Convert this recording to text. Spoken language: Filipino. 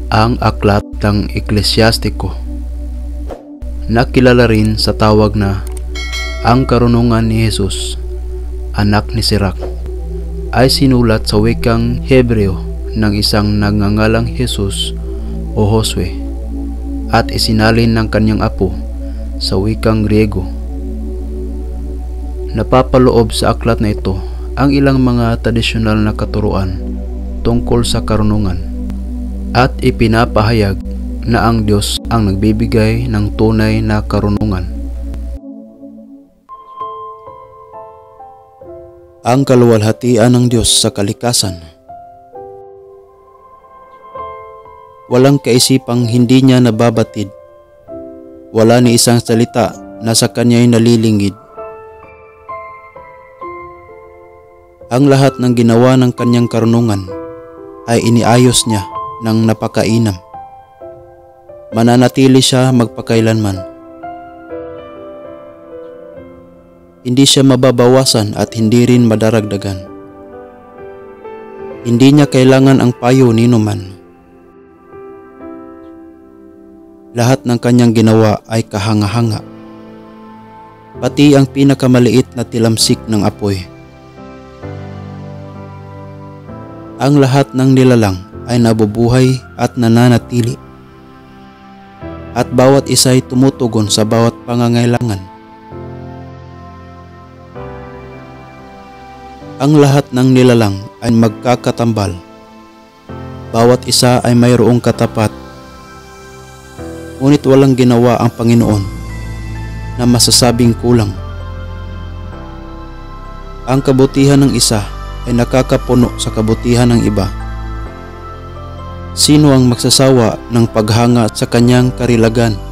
ang aklat ng Eklesyastiko, nakilala rin sa tawag na ang karunungan ni Jesus, anak ni Sirach, ay sinulat sa wikang Hebreo ng isang nagngangalang Jesus o Josue at isinalin ng kanyang apo sa wikang Griego. Napapaloob sa aklat na ito ang ilang mga tradisyonal na katuruan tungkol sa karunungan at ipinapahayag na ang Diyos ang nagbibigay ng tunay na karunungan. Ang kaluwalhatian ng Diyos sa kalikasan. Walang kaisipang hindi niya nababatid. Wala ni isang salita na sa kanya'y nalilingid. Ang lahat ng ginawa ng kanyang karunungan ay iniayos niya ng napakainam. Mananatili siya magpakailanman. Hindi siya mababawasan at hindi rin madaragdagan. Hindi niya kailangan ang payo ni numan. Lahat ng kanyang ginawa ay kahanga-hanga, pati ang pinakamaliit na tilamsik ng apoy. Ang lahat ng nilalang ay nabubuhay at nananatili, at bawat isa ay tumutugon sa bawat pangangailangan. Ang lahat ng nilalang ay magkakatambal. Bawat isa ay mayroong katapat. Ngunit walang ginawa ang Panginoon na masasabing kulang. Ang kabutihan ng isa ay nakakapuno sa kabutihan ng iba. Sino ang magsasawa ng paghanga sa kanyang karilagan?